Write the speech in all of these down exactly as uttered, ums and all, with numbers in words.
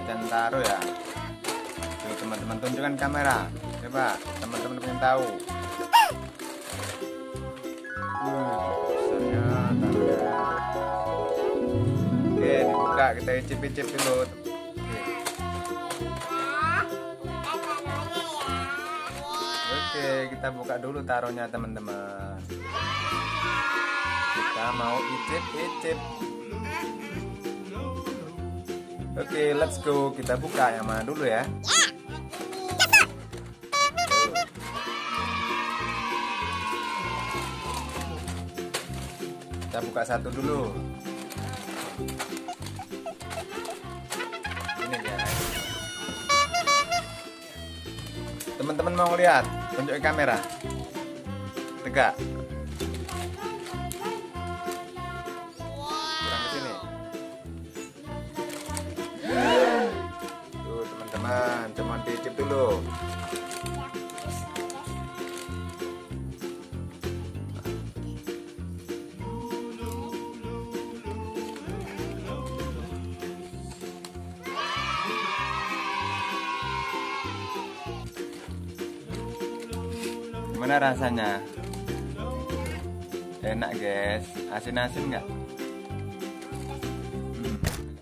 jajan taro ya. Tuh teman-teman, tunjukkan kamera. Coba teman-teman pengen tahu. Uh, besarnya taruhnya. Oke, dibuka, kita icip-icip dulu. Oke, kita buka dulu taruhnya teman-teman. Kita mau icip-icip. Oke, let's go. Kita buka yang mana dulu ya? Kita buka satu dulu. Ini guys. Teman-teman mau lihat? Tunjukin kamera. Tegak. Kurang ke sini. Tuh teman-teman, cuma diicip dulu. Gimana rasanya? Enak guys, asin-asin nggak? Hmm.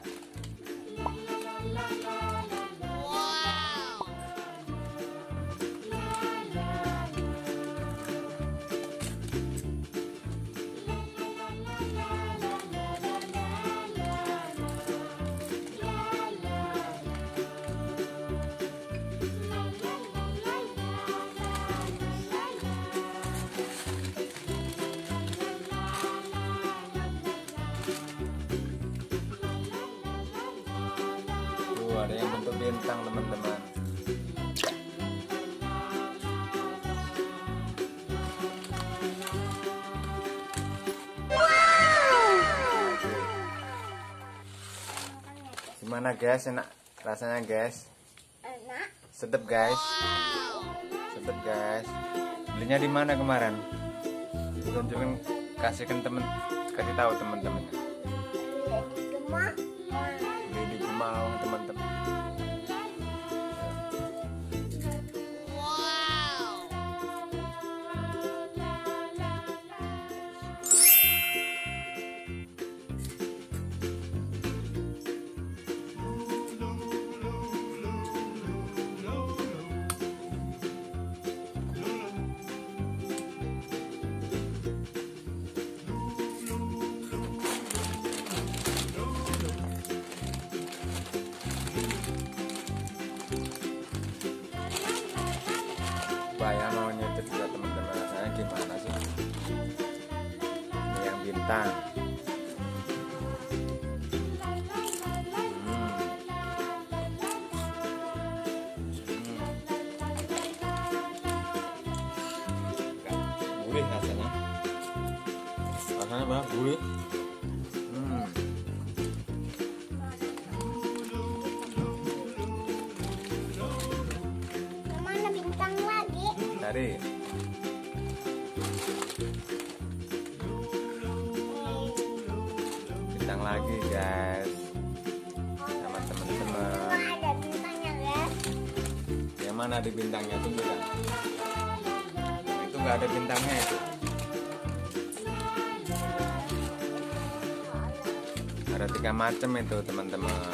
Ada yang bentuk bintang teman-teman. Gimana guys, enak rasanya guys? Enak. Sedap guys. Sedap guys. Belinya di mana kemarin? Tunjukin, kasihkan temen, kasih tahu teman-teman. Beli di Gemawang teman-teman. Saya mau nyicip juga teman-teman, rasanya gimana sih? Ini yang bintang. Hmm. Hmm. Gurih rasanya. Rasanya apa? Gurih. Hmm. Mana bintang lagi? Cari. Bintang lagi guys. Sama teman-teman. Ada bintangnya guys. Yang mana ada bintangnya tuh kan? Itu nggak ada bintangnya itu. Ada tiga macam itu teman-teman.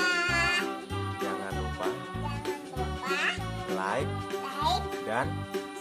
Like dan